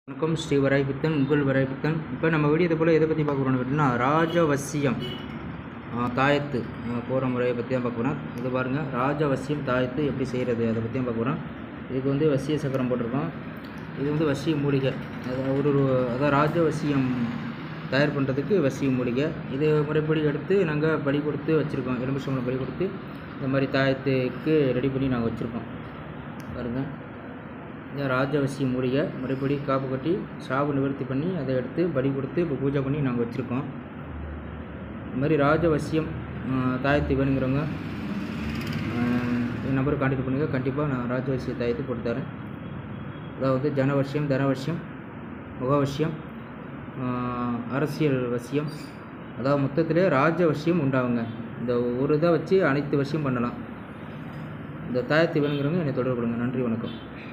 வணக்கம், ஸ்ரீ வராய்பித்தன், உங்கள் வராய்பித்தன். இப்போ நம்ம வீடியோ போல் எதை பற்றி பார்க்க போகிறோம் அப்படின்னா, ராஜவசியம் தாயத்து போகிற முறையை பற்றி தான் பார்க்க போகிறோம். இது பாருங்கள், ராஜவசியம் தாயத்து எப்படி செய்கிறது அதை பற்றி தான் பார்க்க போகிறோம். இதுக்கு வந்து வசிய சக்கரம் போட்டிருக்கோம். இது வந்து வசிய மூலிகை, அதாவது ராஜவசியம் தயார் பண்ணுறதுக்கு வசிய மூலிகை. இது முறைப்படி எடுத்து நாங்கள் பலி கொடுத்து வச்சுருக்கோம். எலுமிச்சம்பழம் பலி கொடுத்து இந்த மாதிரி தாயத்துக்கு ரெடி பண்ணி நாங்கள் வச்சுருக்கோம். பாருங்கள், இந்த ராஜவசிய மூலிகை முறைப்படி காப்பு கட்டி சாப நிவர்த்தி பண்ணி அதை எடுத்து பலி கொடுத்து இப்போ பூஜை பண்ணி நாங்கள் வச்சுருக்கோம். இந்த மாதிரி ராஜவசியம் தாயத்து வேணுங்கிறவங்க என் நம்பரை கான்டெக்ட் பண்ணுங்கள். கண்டிப்பாக நான் ராஜவசிய தாயத்து போட்டு தரேன். அதாவது ஜனவசியம், தனவசியம், முகவசியம், அரசியல் வசியம், அதாவது மொத்தத்திலே ராஜவசியம் உண்டாகுங்க. இந்த ஒரு இதை வச்சு அனைத்து வசியம் பண்ணலாம். இந்த தாயத்து வேணுங்கிறவங்க என்னை தொடர்பு கொள்ளுங்கள். நன்றி, வணக்கம்.